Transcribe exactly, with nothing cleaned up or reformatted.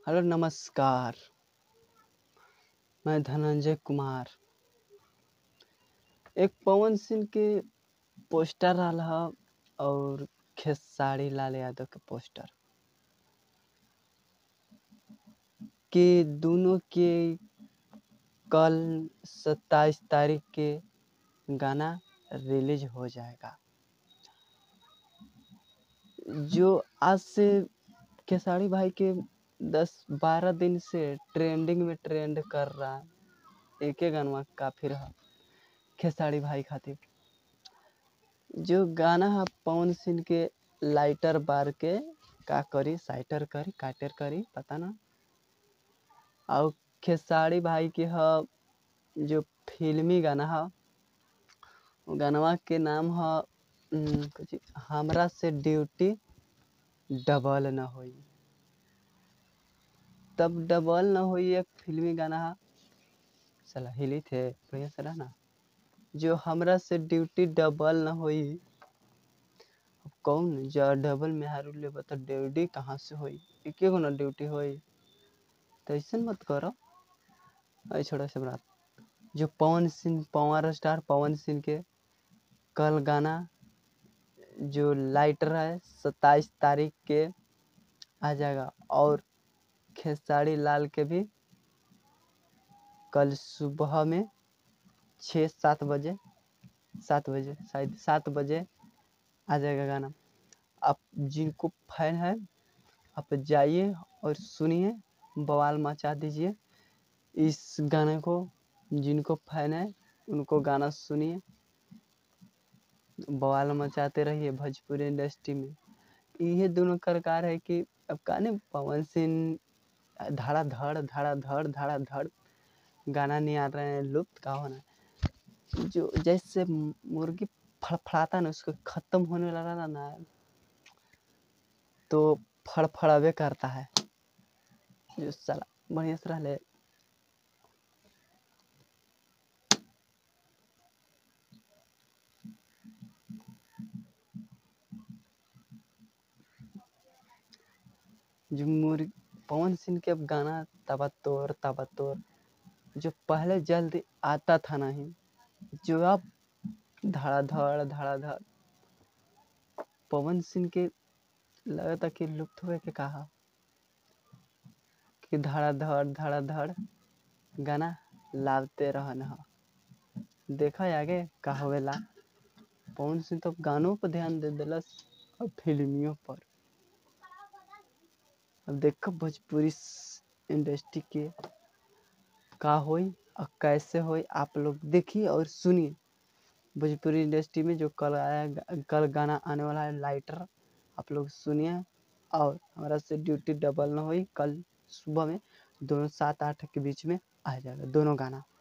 Hello नमस्कार। मैं धनंजय कुमार। एक पवन सिंह के पोस्टर रहा और खेसारी लाल यादव के पोस्टर कि दोनों के कल सत्ताईस तारीख के गाना रिलीज हो जाएगा। जो आज से खेसारी भाई के दस बारह दिन से ट्रेंडिंग में ट्रेंड कर रहा है। एक ही गाना काफी रहा खेसारी भाई खातिर। जो गाना है पवन सिंह के लाइटर बार के का करी साइटर करी काटर करी पता ना। और खेसारी भाई के ह जो फिल्मी गाना है गानवा के नाम है कुछ हमरा से ड्यूटी डबल न होई। तब डबल न होई एक फिल्मी गाना है। चला हिली थे बढ़िया से ना। जो हमरा से ड्यूटी डबल न होई कौन जा डबल में हारू ले बता ड्यूटी कहाँ से होई। एक गो ना ड्यूटी होई तो ऐसा मत करो। ऐ छोड़ा से बात। जो पवन सिंह पावर स्टार पवन सिंह के कल गाना जो लाइटर है सत्ताईस तारीख के आ जाएगा। और खेसारी लाल के भी कल सुबह में छः सात बजे सात बजे शायद सात बजे आ जाएगा गाना। आप जिनको फैन है आप जाइए और सुनिए बवाल मचा दीजिए इस गाने को। जिनको फैन है उनको गाना सुनिए बवाल मचाते रहिए भोजपुरी इंडस्ट्री में। ये दोनों कलाकार है कि अब गाने पवन सिंह धड़ाधड़ धड़ाधड़ धड़ाधड़ गाना नहीं आ रहे हैं लुप्त का होना। जो जैसे मुर्गी फड़फड़ाता ना उसको खत्म होने वाला ना तो फड़फड़ावे करता है। जो साला बढ़िया से रह जो मुर्गी पवन सिंह के अब गाना तबा तोड़ तबा तोड़ जो पहले जल्दी आता था नहीं जो अब धड़ाधड़ धड़ाधड़ पवन सिंह के लगा था कि लुप्त हुए के कहा कि धड़ाधड़ धड़ाधड़ गाना लाते रहना। देखा आगे का होवेला। पवन सिंह तो गानों पर ध्यान दे दिलस और फिल्मियों पर। अब देखो भोजपुरी इंडस्ट्री के का होई और कैसे होई आप लोग देखिए और सुनिए। भोजपुरी इंडस्ट्री में जो कल आया कल गाना आने वाला है लाइटर आप लोग सुनिए। और हमारा से ड्यूटी डबल ना हुई कल सुबह में दोनों सात आठ के बीच में आ जाएगा दोनों गाना।